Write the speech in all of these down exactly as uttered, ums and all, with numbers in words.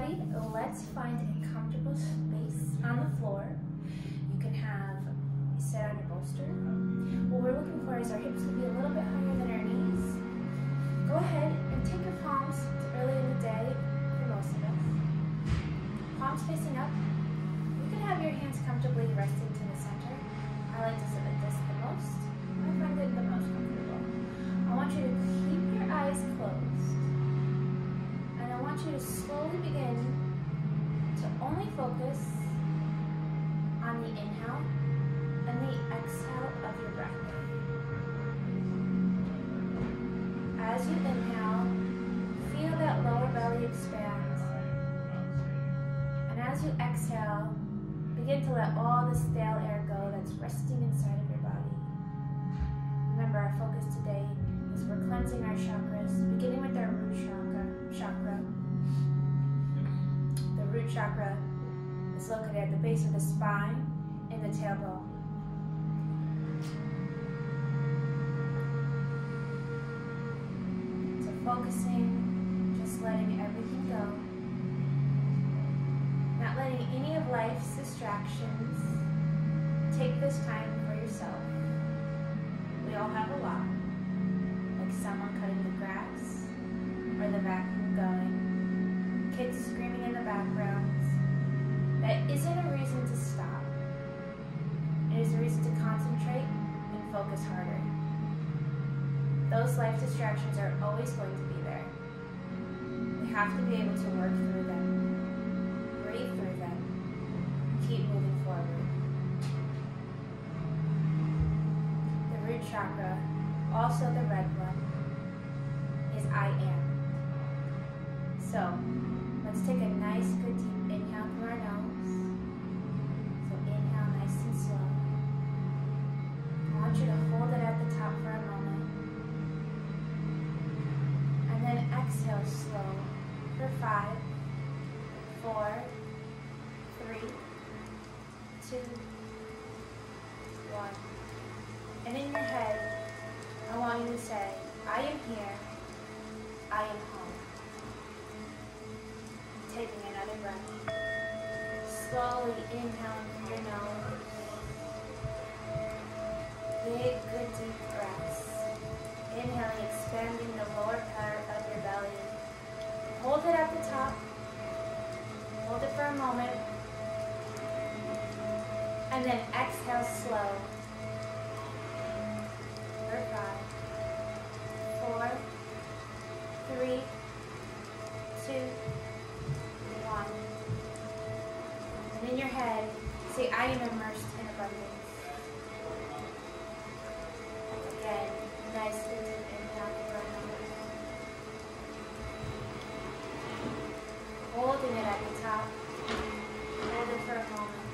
body, let's find a comfortable space on the floor. You can have sit on your bolster. What we're looking for is our hips to be a little bit higher than our knees. Go ahead and take your palms to early in the day for most of us. Palms facing up. You can have your hands comfortably rested to the center. I like to sit like this the most. I find it the most comfortable. I want you to keep your eyes closed. And I want you to slowly begin to only focus on the inhale and the exhale of your breath. As you inhale, feel that lower belly expand. And as you exhale, begin to let all the stale air go that's resting inside of your body. Remember, our focus today is we're cleansing our chakras, beginning with our root chakra. chakra. The root chakra is located at the base of the spine and the tailbone. So focusing, just letting everything go. Not letting any of life's distractions take this time for yourself. We all have a lot, like someone cutting the grass, or the vacuum going, kids screaming in the background. That isn't a reason to stop. It is a reason to concentrate and focus harder. Those life distractions are always going to be there. We have to be able to work through them, breathe through them, keep moving forward. The root chakra, also the red one, is I am. So, let's take a nice, good, deep inhale through our nose. So inhale nice and slow. I want you to hold it at the top for a moment. And then exhale slow for five, four, three, two, one. And in your head, I want you to say, I am here, I am home. Taking another breath. Slowly inhaling through your nose. Big, good, deep breaths. Inhaling, expanding the lower part of your belly. Hold it at the top. Hold it for a moment. And then exhale slow. For five, four, three, two, one. And in your head, say, I am immersed in abundance. Again, nice and deep inhale through our nose. Holding it at the top. Hold it for a moment.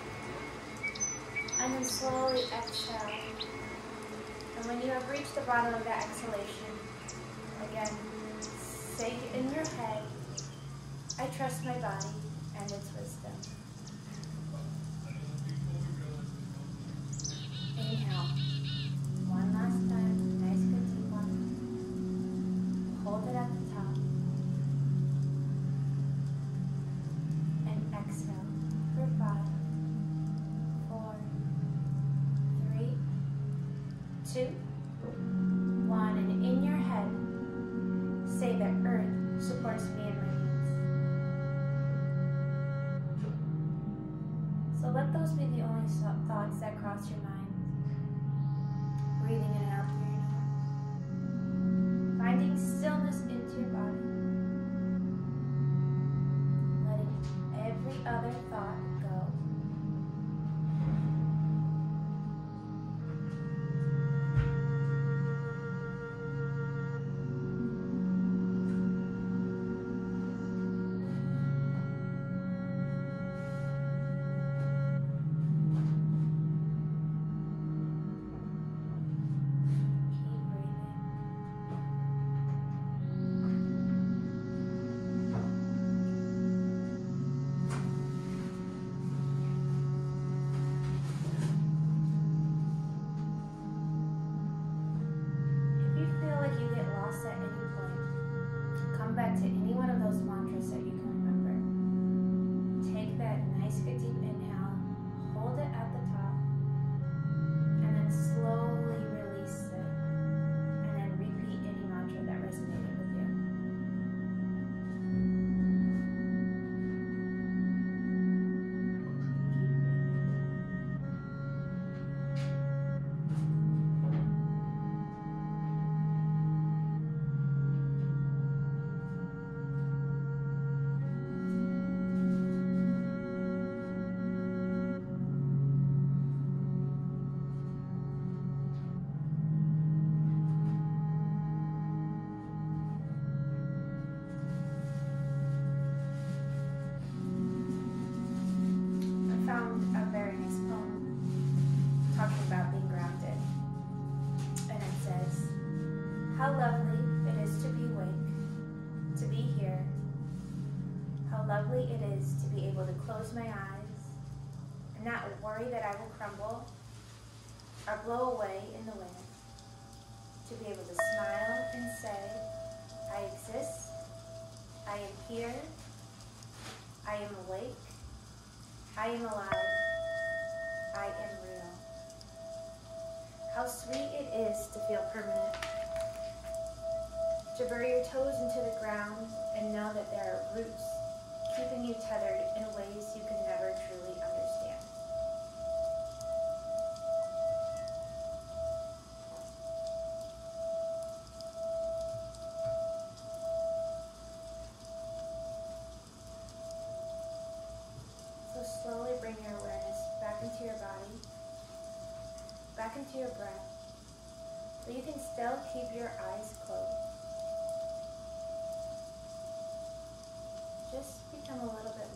And then slowly exhale. And when you have reached the bottom of that exhalation, again, say in your head, I trust my body and its wisdom. Inhale. One last time. Nice, good, deep one. Hold it at the top. And exhale for five, four, three, two, one. And in your head, say that Earth supports me in my needs. So let those be the only thoughts that cross your mind. Breathing in and out through your nose. Finding stillness into your body. Letting every other thought go. How lovely it is to be awake, to be here. How lovely it is to be able to close my eyes and not worry that I will crumble or blow away in the wind. To be able to smile and say, I exist, I am here, I am awake, I am alive, I am real. How sweet it is to feel permanent. To bury your toes into the ground and know that there are roots keeping you tethered in ways you can never truly understand. So slowly bring your awareness back into your body, back into your breath, but you can still keep your eyes closed. Just become a little bit